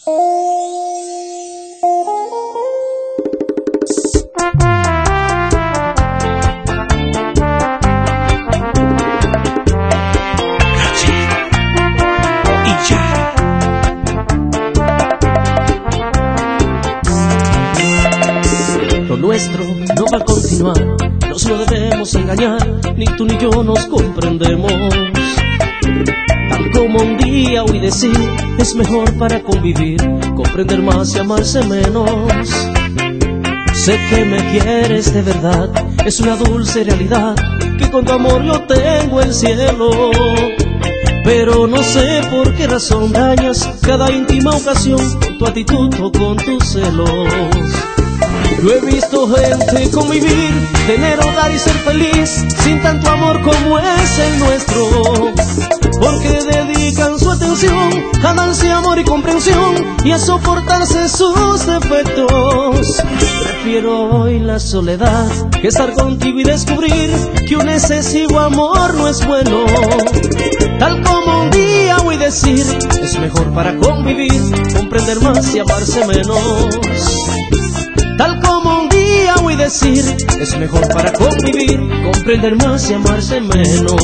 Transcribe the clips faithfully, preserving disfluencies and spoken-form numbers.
Lo nuestro no va a continuar, nos no debemos engañar, ni tú ni yo nos comprendemos. Tal como un día oí decir, es mejor para convivir, comprender más y amarse menos. Sé que me quieres de verdad, es una dulce realidad, que con tu amor yo tengo el cielo. Pero no sé por qué razón dañas cada íntima ocasión, con tu actitud o con tus celos. Yo he visto gente convivir, tener hogar y ser feliz, sin tanto amor como es el nuestro, porque dedican su atención a darse amor y comprensión y a soportarse sus defectos. Prefiero hoy la soledad que estar contigo y descubrir que un excesivo amor no es bueno. Tal como un día oí decir, es mejor para convivir, comprender más y amarse menos. Tal como un día oí decir, es mejor para convivir, comprender más y amarse menos.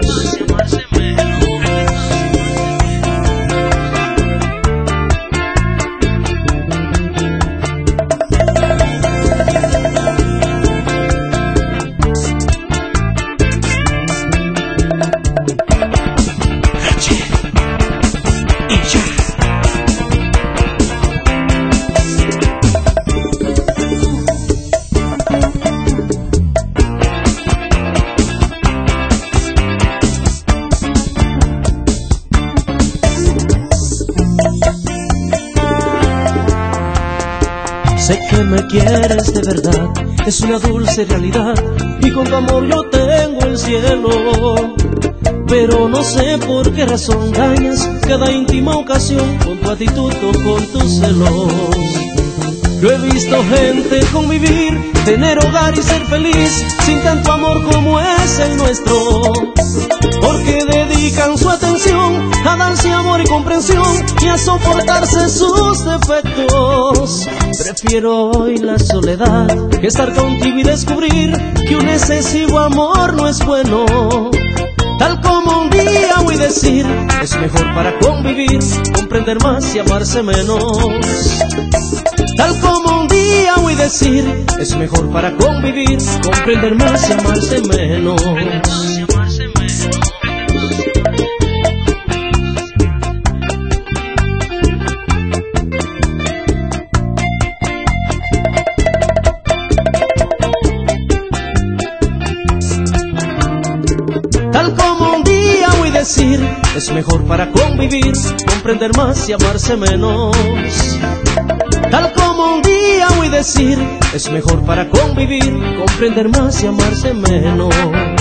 Sé que me quieres de verdad, es una dulce realidad, y con tu amor yo tengo el cielo. Pero no sé por qué razón dañas cada íntima ocasión, con tu actitud o con tus celos. Yo he visto gente convivir, tener hogar y ser feliz, sin tanto amor como es el nuestro, porque dedican su atención a darse amor y comprensión y a soportarse sus defectos. Prefiero hoy la soledad que estar contigo y descubrir que un excesivo amor no es bueno. Tal como un día oí decir, es mejor para convivir, comprender más y amarse menos. Tal como un día oí decir, es mejor para convivir, comprender más y amarse menos. Tal como un día oí decir, es mejor para convivir, comprender más y amarse menos. Tal como un día oí decir, es mejor para convivir, comprender más y amarse menos.